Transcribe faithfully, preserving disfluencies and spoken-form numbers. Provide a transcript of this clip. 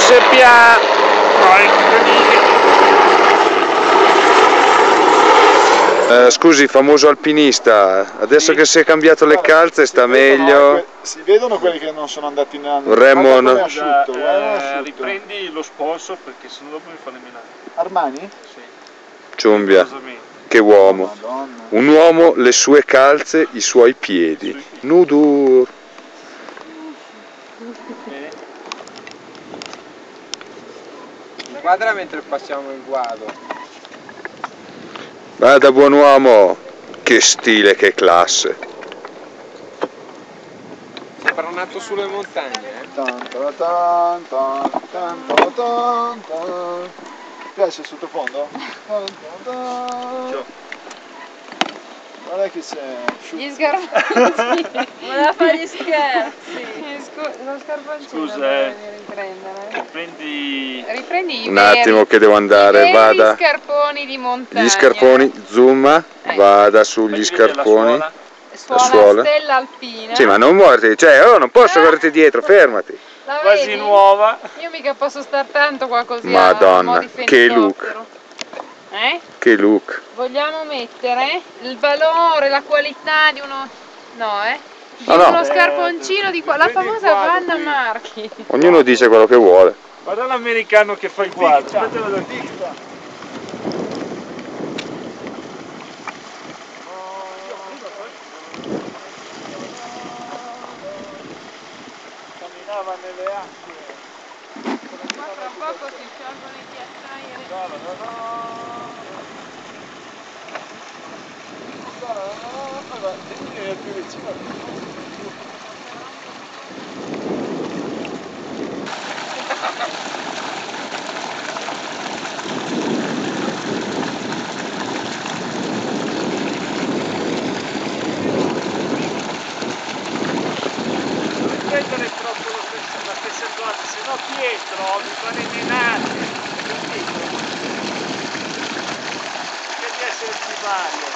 seppia. Eh, scusi, famoso alpinista, adesso Sì. che si è cambiato le Guarda, calze si sta vedono, meglio. eh, que- si vedono quelli che non sono andati in anno. Vorremmo Guarda no- com'è asciutto, guarda com'è Eh, asciutto. riprendi lo sponsor perché sennò dopo mi fa le menate. Armani? Sì. Ciumbia, Rigorosamente. che uomo. Oh, Madonna. Un uomo, le sue calze, i suoi piedi. Nudur. Bene. Inquadra mentre passiamo il guado. Vada buon uomo, che stile, che classe. Sembra nato sulle montagne, eh? Tan, tan, tan, tan, tan, tan, tan, tan. Ti piace il sottofondo? Tan, tan, tan. Guarda che sei asciutto. Gli scarponcini. Voleva fare gli scherzi. Lo scarponcino Scusa, devi eh. riprendere. Prendi. Riprendi i Un veri, attimo che devo andare, i veri vada. scarponi di montagna. Gli scarponi, zoom, Eh. vada sugli Fagli vedere la scarponi. suola. Suola suola. stella alpina. Sì, ma non muoverti, cioè, oh, non posso correrti dietro, fermati. La Quasi vedi? nuova. Io mica posso star tanto qua così Madonna, a mo' di che look. fenicottero. Eh? Che look. Vogliamo mettere il valore, la qualità di uno... No, eh? Di No, no. uno scarponcino di qua, la Prendi il famosa quadro Vanna qui. Marchi. Ognuno dice quello che vuole. Guarda l'americano che fa il quadro. Dicta. Aspetta, vedo. Dicta. Camminava nelle acque. Qua tra poco si sciolgono i ghiacciai e le... No, no, no, no. Guarda, guarda, vieni più vicino. Prendere troppo lo stesso, la stessa cosa, se no Pietro mi fa le menate. Capito? Che di essere sipario.